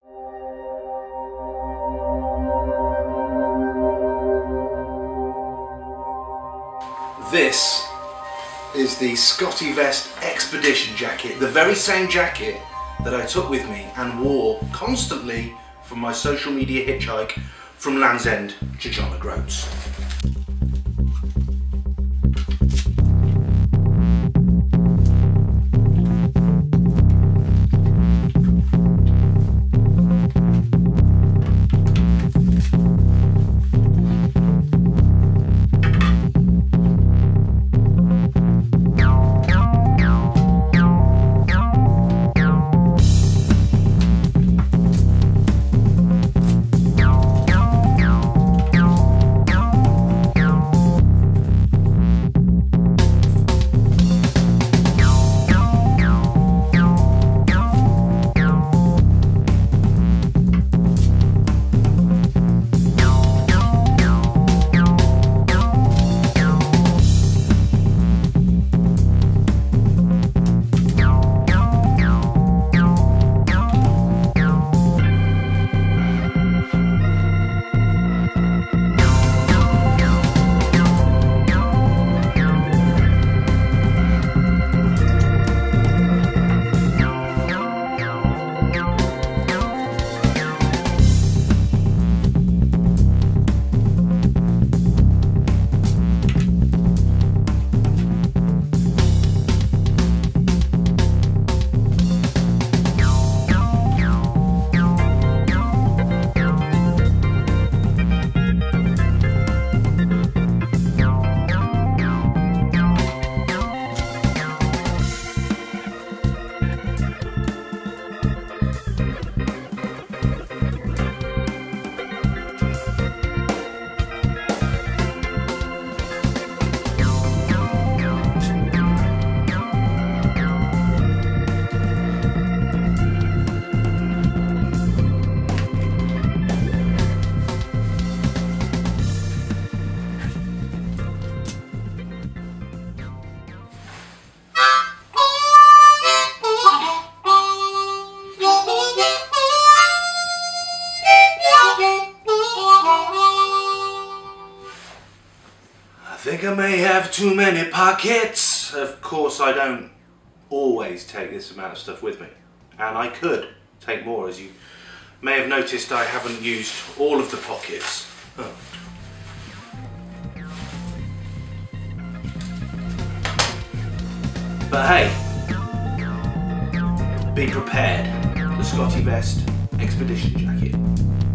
This is the Scottevest expedition jacket, the very same jacket that I took with me and wore constantly from my social media hitchhike from Land's End to John O'Groats. I think I may have too many pockets. Of course, I don't always take this amount of stuff with me, and I could take more. As you may have noticed, I haven't used all of the pockets. Oh. But hey, be prepared. The Scottevest expedition jacket.